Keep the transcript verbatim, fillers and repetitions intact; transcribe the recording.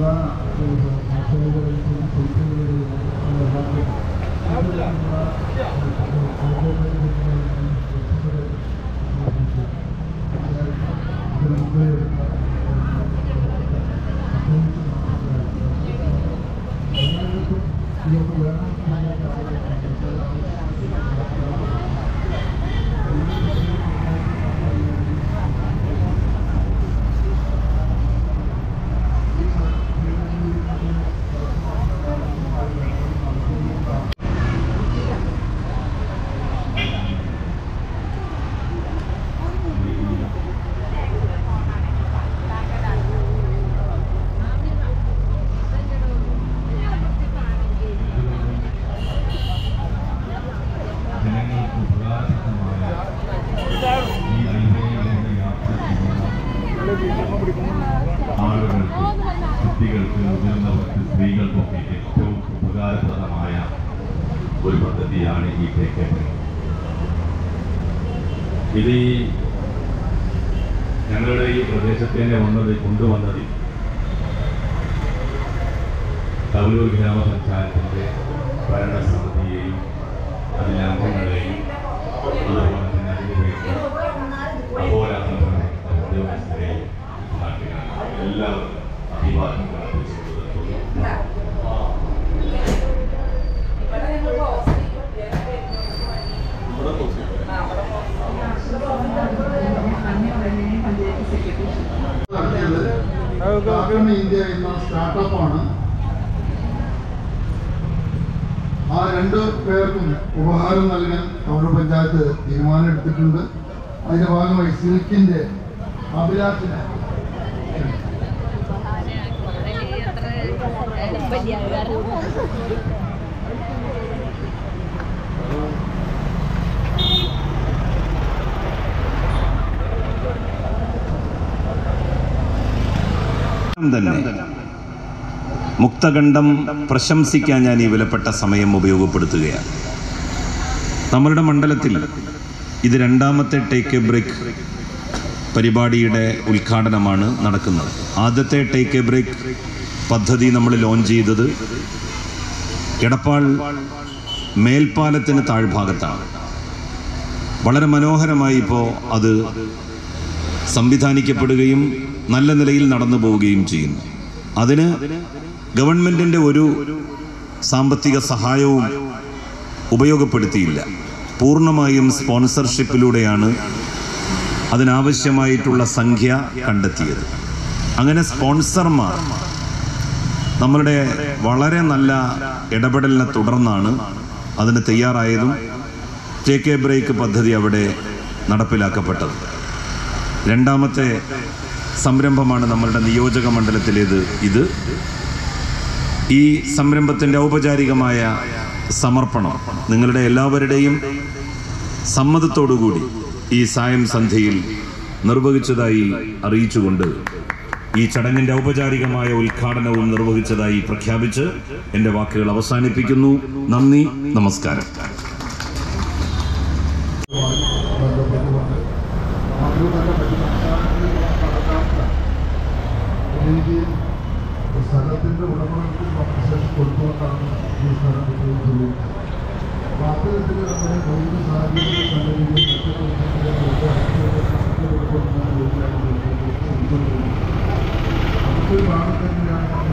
കുട്ടികൾക്ക് മുതിർന്നവർക്ക് സ്ത്രീകൾക്കൊക്കെ ഏറ്റവും ഉപകാരപ്രദമായ ഒരു പദ്ധതിയാണ് ഈ takeabreak. ഇത് ഞങ്ങളുടെ ഈ പ്രദേശത്തേനെ വന്നത് കൊണ്ടുവന്നത് തവലൂർ ഗ്രാമപഞ്ചായത്തിൻ്റെ ഭരണസമിതിയെയും അതിലെ അംഗങ്ങളെയും അതുപോലെ തന്നെ അതിനുവേണ്ടി അഹോരാത്രം ഉദ്യോഗസ്ഥരെയും നാട്ടുകാർ എല്ലാവരും അഭിവാദ്യം ഇന്ത്യ എന്ന സ്റ്റാർട്ടപ്പാണ്. ആ രണ്ട് പേർക്കും ഉപഹാരം നൽകാൻ തവനൂർ പഞ്ചായത്ത് തീരുമാനമെടുത്തിട്ടുണ്ട്. അതിന്റെ ഭാഗമായി സിൽക്കിന്റെ അഭിലാഷിനെ തന്നെ മുക്തകണ്ഠം പ്രശംസിക്കാൻ ഞാൻ ഈ വിലപ്പെട്ട സമയം ഉപയോഗപ്പെടുത്തുകയാണ്. നമ്മളുടെ മണ്ഡലത്തിൽ ഇത് രണ്ടാമത്തെ ടേക്ക് എ ബ്രേക്ക് പരിപാടിയുടെ ഉദ്ഘാടനമാണ് നടക്കുന്നത്. ആദ്യത്തെ ടേക്ക് എ ബ്രേക്ക് പദ്ധതി നമ്മൾ ലോഞ്ച് ചെയ്തത് എടപ്പാൾ മേൽപ്പാലത്തിന് താഴ്ഭാഗത്താണ്. വളരെ മനോഹരമായി ഇപ്പോൾ അത് സംവിധാനിക്കപ്പെടുകയും നല്ല നിലയിൽ നടന്നു പോവുകയും ചെയ്യുന്നു. അതിന് ഗവൺമെൻറ്റിൻ്റെ ഒരു സാമ്പത്തിക സഹായവും ഉപയോഗപ്പെടുത്തിയില്ല. പൂർണ്ണമായും സ്പോൺസർഷിപ്പിലൂടെയാണ് അതിനാവശ്യമായിട്ടുള്ള സംഖ്യ കണ്ടെത്തിയത്. അങ്ങനെ സ്പോൺസർമാർ നമ്മളുടെ വളരെ നല്ല ഇടപെടലിനെ തുടർന്നാണ് അതിന് തയ്യാറായതും ടേക്ക് എ ബ്രേക്ക് പദ്ധതി അവിടെ നടപ്പിലാക്കപ്പെട്ടത്. രണ്ടാമത്തെ സംരംഭമാണ് നമ്മളുടെ നിയോജക മണ്ഡലത്തിലേത്. ഇത് ഈ സംരംഭത്തിൻ്റെ ഔപചാരികമായ സമർപ്പണം നിങ്ങളുടെ എല്ലാവരുടെയും സമ്മതത്തോടുകൂടി ഈ സായം സന്ധ്യയിൽ നിർവഹിച്ചതായി അറിയിച്ചുകൊണ്ട് ഈ ചടങ്ങിൻ്റെ ഔപചാരികമായ ഉദ്ഘാടനവും നിർവഹിച്ചതായി പ്രഖ്യാപിച്ച് എൻ്റെ വാക്കുകൾ അവസാനിപ്പിക്കുന്നു. നന്ദി, നമസ്കാരം. സ്ഥലത്തിൻ്റെ ഉടമകൾക്ക് കോമ്പൻസേഷൻ കൊടുത്തുകൊണ്ടാണ് ഈ സ്ഥലം ഉപയോഗിച്ചത്. അപ്പോൾ അത്തരത്തിൽ നമ്മുടെ ഭൗതിക സാഹചര്യം നല്ല രീതിയിൽ മറ്റൊരു ഭാഗത്ത് തന്നെയാണ്